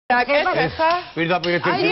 პირდაპირ ერთი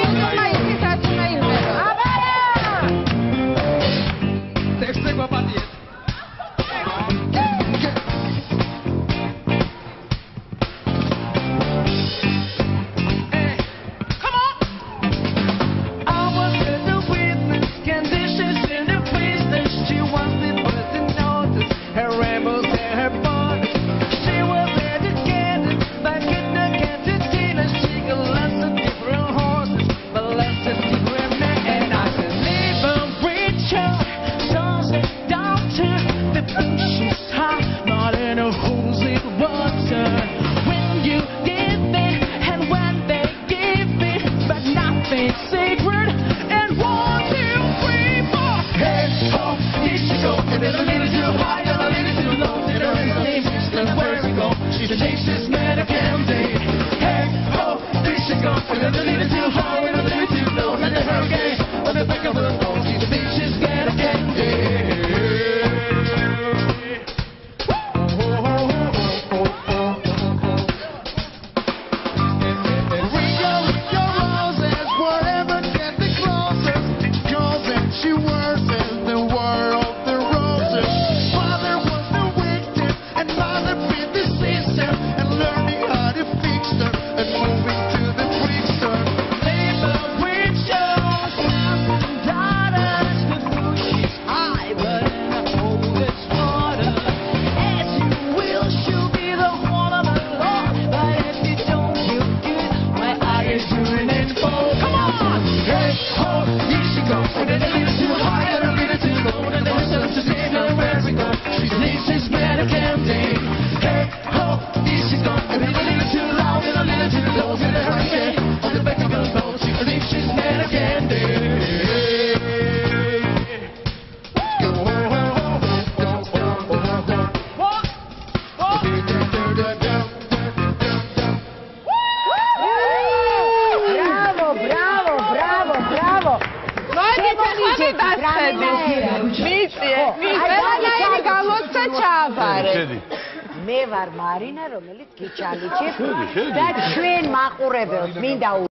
She's the nation's man of candy. Hey, ho, this should go. A little too high and a little too low. And the hurricane on the back of her phone. She's the nation's man of candy. She wears in the world the roses. Father was the victim, and mother been the sister, and learning how to fix her, and moving to the trickster. Labor with shows, sons and daughters, the bush is high, but in a hole it's water. As you will, she'll be the one of the Lord, but if you don't, you good. My eye is doing it for. Come on, hey ho, here she goes. მე ვარ მარინა, რომელიც გიჩალიჩებს და ჩვენ მაყურებელს მინდა